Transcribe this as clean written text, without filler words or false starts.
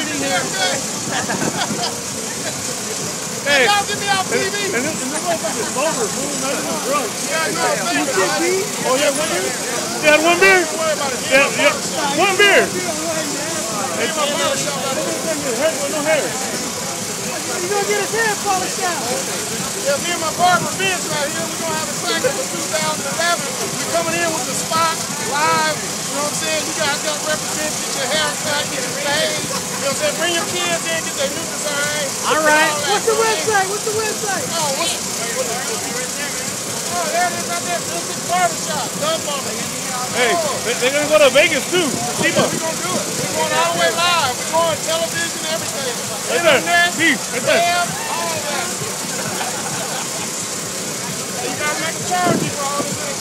Hey, y'all get me out TV. And this motherfucker's sober, fool, not even drunk. Yeah, no, oh, yeah, one beer? You had one beer? Yeah, one beer. Hey, my barbershop out there. No hair. You're going to get his hair polished out. Yeah, me and my barber Vince right here, we're going to have a cycle for 2011. We're coming in with the spot, live, you know what I'm saying? You guys got to represent, get your hair cut, get your fade. You know what I'm saying? Bring your kids in, get their new design. All right. What's the website? Oh, there it is right there. Vince's Barbershop. Dub Bummer. Hey, they're going to go to Vegas too. We're going to do it. We're going all the way live. We're going television, everything. Right there. Internet, Beef. Right there. web, all that. You got to make a charge for all this.